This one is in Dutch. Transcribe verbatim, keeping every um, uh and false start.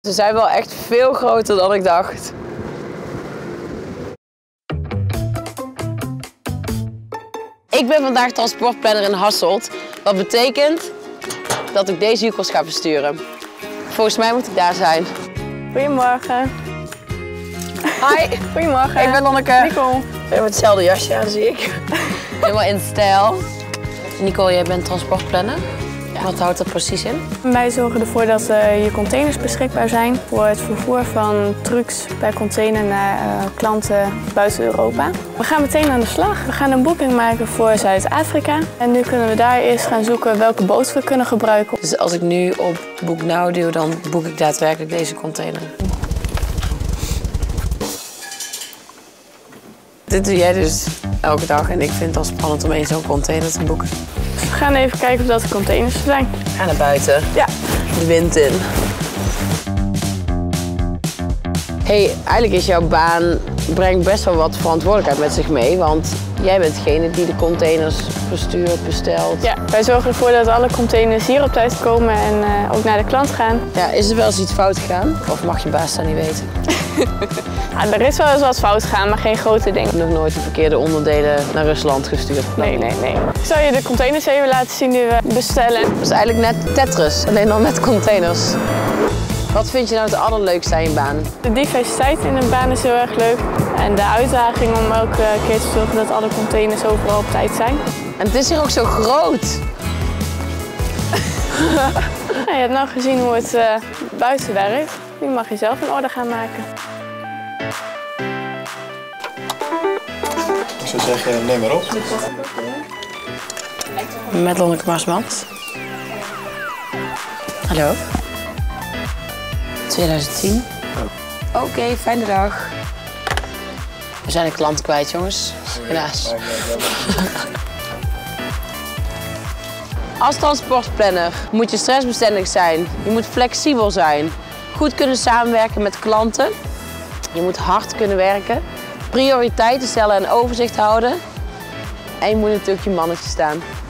Ze zijn wel echt veel groter dan ik dacht. Ik ben vandaag transportplanner in Hasselt. Wat betekent dat ik deze joekels ga versturen. Volgens mij moet ik daar zijn. Goedemorgen. Hi. Goedemorgen. Ik ben Lonneke. Nicole. We hebben hetzelfde jasje aan, zie ik. Helemaal in stijl. Nicole, jij bent transportplanner. Ja. Wat houdt dat precies in? Wij zorgen ervoor dat uh, je containers beschikbaar zijn voor het vervoer van trucks per container naar uh, klanten buiten Europa. We gaan meteen aan de slag. We gaan een boeking maken voor Zuid-Afrika. En nu kunnen we daar eerst gaan zoeken welke boot we kunnen gebruiken. Dus als ik nu op Book Now duw, dan boek ik daadwerkelijk deze container. Dit doe jij dus elke dag en ik vind het al spannend om één zo'n container te boeken. We gaan even kijken of dat de containers er zijn. Ga naar buiten. Ja. De wind in. Hey, eigenlijk is jouw baan brengt best wel wat verantwoordelijkheid met zich mee, want jij bent degene die de containers verstuurt, bestelt. Ja, wij zorgen ervoor dat alle containers hier op tijd komen en uh, ook naar de klant gaan. Ja, is er wel eens iets fout gegaan? Of mag je baas dat niet weten? Ja, er is wel eens wat fout gegaan, maar geen grote dingen. Ik heb nog nooit de verkeerde onderdelen naar Rusland gestuurd. Nee, nee, nee. Ik zal je de containers even laten zien die we bestellen. Dat is eigenlijk net Tetris, alleen dan met containers. Wat vind je nou het allerleukste aan je baan? De diversiteit in de baan is heel erg leuk. En de uitdaging om elke keer te zorgen dat alle containers overal op tijd zijn. En het is hier ook zo groot. Ja, je hebt nou gezien hoe het uh, buiten werkt. Nu mag je zelf een orde gaan maken. Ik zou zeggen, neem maar op. Met Lonneke Marsmans. Hallo. twintig tien. Oké, okay, fijne dag. We zijn een klant kwijt, jongens. Helaas. Als transportplanner moet je stressbestendig zijn. Je moet flexibel zijn. Goed kunnen samenwerken met klanten. Je moet hard kunnen werken. Prioriteiten stellen en overzicht houden. En je moet natuurlijk je mannetje staan.